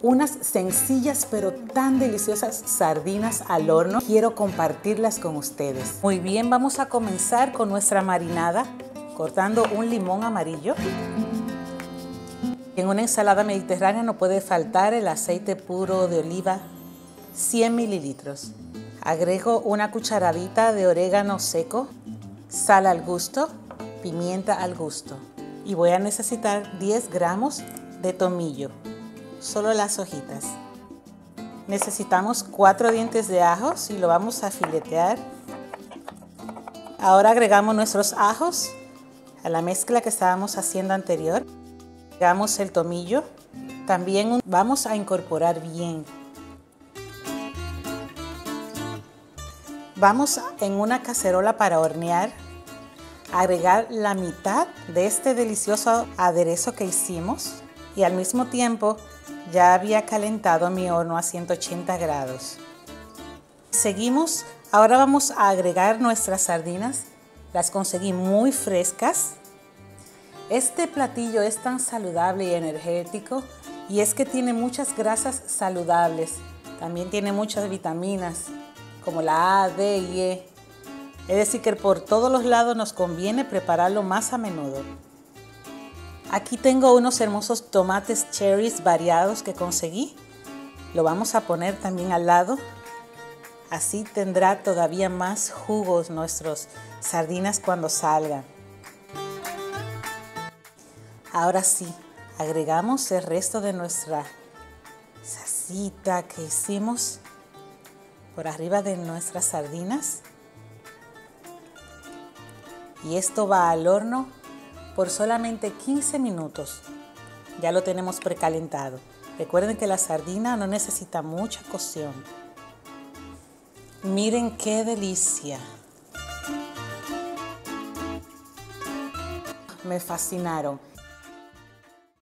Unas sencillas pero tan deliciosas sardinas al horno. Quiero compartirlas con ustedes. Muy bien, vamos a comenzar con nuestra marinada, cortando un limón amarillo. En una ensalada mediterránea no puede faltar el aceite puro de oliva, 100 mililitros. Agrego una cucharadita de orégano seco, sal al gusto, pimienta al gusto. Y voy a necesitar 10 gramos de tomillo, solo las hojitas. Necesitamos 4 dientes de ajos y lo vamos a filetear. Ahora agregamos nuestros ajos a la mezcla que estábamos haciendo anterior. Agregamos el tomillo. También vamos a incorporar bien. Vamos en una cacerola para hornear. Agregar la mitad de este delicioso aderezo que hicimos y al mismo tiempo ya había calentado mi horno a 180 grados. Seguimos, ahora vamos a agregar nuestras sardinas. Las conseguí muy frescas. Este platillo es tan saludable y energético y es que tiene muchas grasas saludables. También tiene muchas vitaminas como la A, D y E. Es decir, que por todos los lados nos conviene prepararlo más a menudo. Aquí tengo unos hermosos tomates cherries variados que conseguí. Lo vamos a poner también al lado. Así tendrá todavía más jugos nuestras sardinas cuando salgan. Ahora sí, agregamos el resto de nuestra salsita que hicimos por arriba de nuestras sardinas. Y esto va al horno por solamente 15 minutos. Ya lo tenemos precalentado. Recuerden que la sardina no necesita mucha cocción. Miren qué delicia. Me fascinaron.